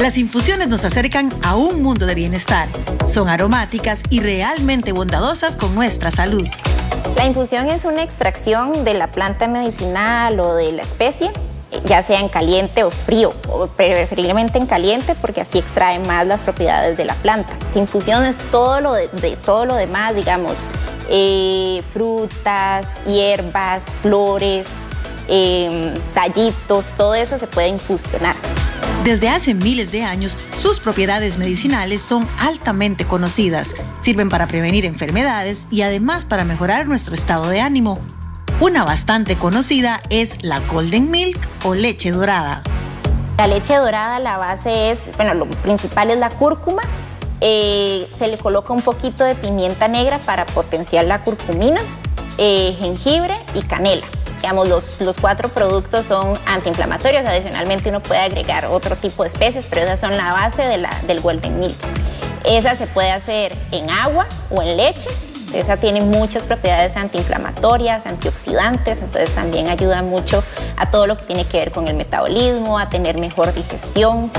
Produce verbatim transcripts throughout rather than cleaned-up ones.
Las infusiones nos acercan a un mundo de bienestar. Son aromáticas y realmente bondadosas con nuestra salud. La infusión es una extracción de la planta medicinal o de la especie, ya sea en caliente o frío, o preferiblemente en caliente porque así extrae más las propiedades de la planta. La infusión es todo lo, de, de, todo lo demás, digamos, eh, frutas, hierbas, flores, eh, tallitos, todo eso se puede infusionar. Desde hace miles de años, sus propiedades medicinales son altamente conocidas. Sirven para prevenir enfermedades y además para mejorar nuestro estado de ánimo. Una bastante conocida es la Golden Milk o leche dorada. La leche dorada, la base es, bueno, lo principal es la cúrcuma. Eh, se le coloca un poquito de pimienta negra para potenciar la curcumina, eh, jengibre y canela. Digamos, los, los cuatro productos son antiinflamatorios. Adicionalmente uno puede agregar otro tipo de especies, pero esas son la base de la, del Golden Milk. Esa se puede hacer en agua o en leche. Esa tiene muchas propiedades antiinflamatorias, antioxidantes, entonces también ayuda mucho a todo lo que tiene que ver con el metabolismo, a tener mejor digestión.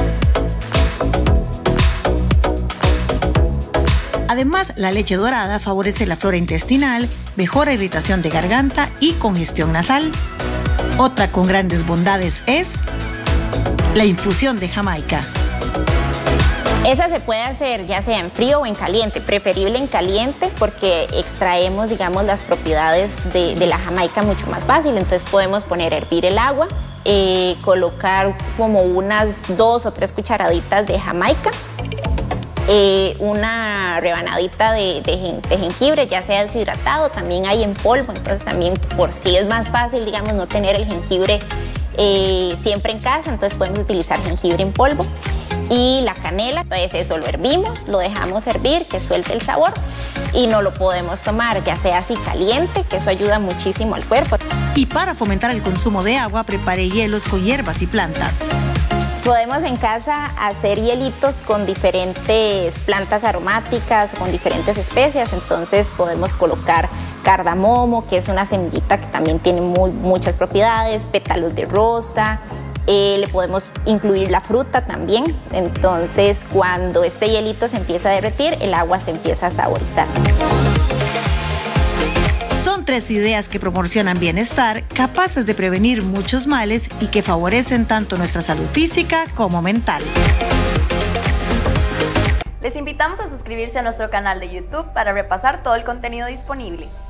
Además, la leche dorada favorece la flora intestinal, mejora irritación de garganta y congestión nasal. Otra con grandes bondades es la infusión de Jamaica. Esa se puede hacer ya sea en frío o en caliente, preferible en caliente porque extraemos, digamos, las propiedades de, de la Jamaica mucho más fácil. Entonces podemos poner a hervir el agua, eh, colocar como unas dos o tres cucharaditas de Jamaica, eh, una rebanadita de, de, de jengibre, ya sea deshidratado, también hay en polvo, entonces también por si es más fácil, digamos, no tener el jengibre eh, siempre en casa, entonces podemos utilizar jengibre en polvo. Y la canela, pues eso lo hervimos, lo dejamos hervir, que suelte el sabor y no lo podemos tomar, ya sea así caliente, que eso ayuda muchísimo al cuerpo. Y para fomentar el consumo de agua, prepare hielos con hierbas y plantas. Podemos en casa hacer hielitos con diferentes plantas aromáticas o con diferentes especias, entonces podemos colocar cardamomo, que es una semillita que también tiene muy, muchas propiedades, pétalos de rosa. Eh, le podemos incluir la fruta también, entonces cuando este hielito se empieza a derretir, el agua se empieza a saborizar. Son tres ideas que proporcionan bienestar, capaces de prevenir muchos males y que favorecen tanto nuestra salud física como mental. Les invitamos a suscribirse a nuestro canal de YouTube para repasar todo el contenido disponible.